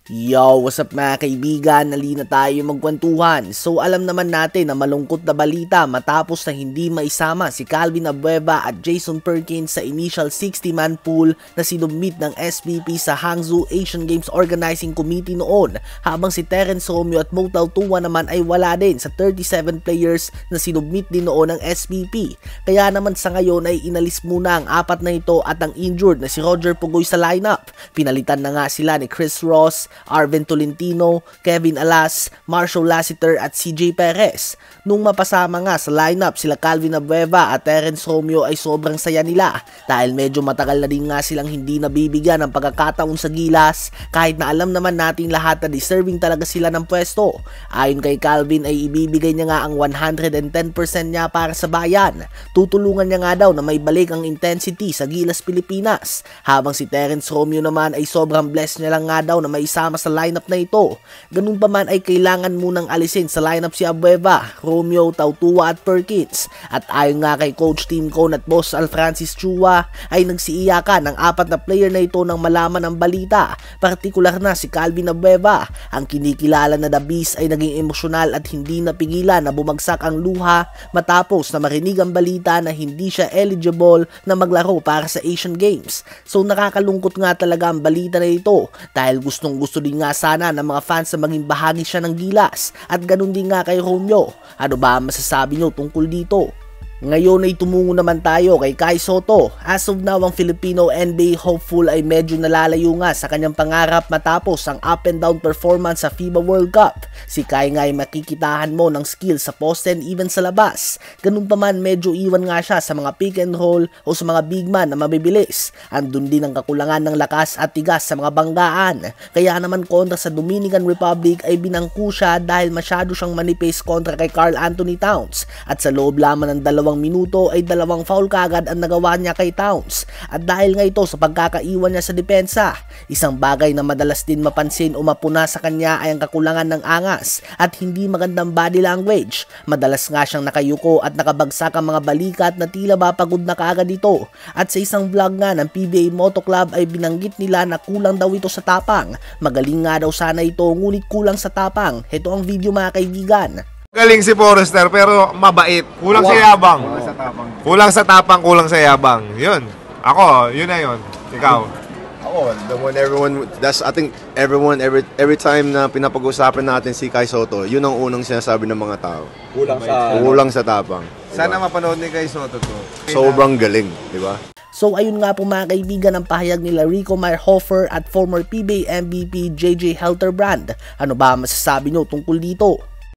Yo, what's up mga kaibigan? Nalina tayo magkwentuhan. So alam naman natin na malungkot na balita matapos na hindi maisama si Calvin Abueva at Jason Perkins sa initial 60-man pool na sinubmit ng SBP sa Hangzhou Asian Games Organizing Committee noon, habang si Terence Romeo at Motal Tua naman ay wala din sa 37 players na sinubmit din noon ng SBP. Kaya naman sa ngayon ay inalis muna ang apat na ito at ang injured na si Roger Pugoy sa lineup. Pinalitan na nga sila ni Chris Ross, Arven Tolentino, Kevin Alas, Marshall Lassiter at CJ Perez. Nung mapasama nga sa lineup sila Calvin Abueva at Terence Romeo ay sobrang saya nila dahil medyo matagal na din nga silang hindi nabibigyan ng pagkakataon sa gilas, kahit na alam naman nating lahat na deserving talaga sila ng pwesto. Ayon kay Calvin ay ibibigay niya nga ang 110% niya para sa bayan. Tutulungan niya nga daw na may balik ang intensity sa Gilas Pilipinas, habang si Terence Romeo naman ay sobrang blessed niya lang nga daw na may isama sa lineup na ito. Ganun pa man ay kailangan munang alisin sa lineup si Abueva, Romeo, Tua at Perkins. At ayon nga kay Coach Tim Cone at Boss Alfrancis Chua ay nagsiiyakan ang apat na player na ito nang malaman ang balita. Partikular na si Calvin Abueva, ang kinikilala na The Beast ay naging emosyonal at hindi napigilan na bumagsak ang luha matapos na marinig ang balita na hindi siya eligible na maglaro para sa Asian Games. So nakakalungkot nga talaga ang balita na ito dahil gustong-gusto din nga sana ng mga fans na maging bahagi siya ng Gilas, at ganun din nga kay Romeo. Ano ba ang masasabi nyo tungkol dito? Ngayon ay tumungo naman tayo kay Kai Sotto. As of now, ang Filipino NBA hopeful ay medyo nalalayo nga sa kanyang pangarap matapos ang up and down performance sa FIBA World Cup. Si Kai nga ay makikitahan mo ng skill sa poste and even sa labas. Ganun pa man, medyo iwan nga siya sa mga pick and roll o sa mga big man na mabibilis. Andun din ang kakulangan ng lakas at tigas sa mga banggaan. Kaya naman kontra sa Dominican Republic ay binangku siya dahil masyado siyang manipis kontra kay Karl Anthony Towns, at sa loob lamang ng 2 minuto ay 2 foul kagad ang nagawa niya kay Towns. At dahil nga ito sa pagkakaiwan niya sa depensa, isang bagay na madalas din mapansin o mapuna sa kanya ay ang kakulangan ng angas at hindi magandang body language. Madalas nga siyang nakayuko at nakabagsak ang mga balikat na tila ba pagod na kaagad ito. At sa isang vlog nga ng PBA Moto Club ay binanggit nila na kulang daw ito sa tapang. Magaling nga daw sana ito ngunit kulang sa tapang. Ito ang video mga kaibigan. Galing si Forrester pero mabait. Kulang sa yabang. Kulang sa tapang, kulang sa yabang. Yun. Ako, yun na yun. Ikaw. Ako, the one everyone, I think everyone, every time na pinapag-usapan natin si Kai Sotto, yun ang unang sinasabi ng mga tao. Kulang sa tapang. Sana mapanood ni Kai Sotto to. Sobrang galing, di ba? So ayun nga po mga kaibigan ang pahayag nila Rico Meyerhofer at former PBA MVP JJ Helterbrand. Ano ba masasabi nyo tungkol dito?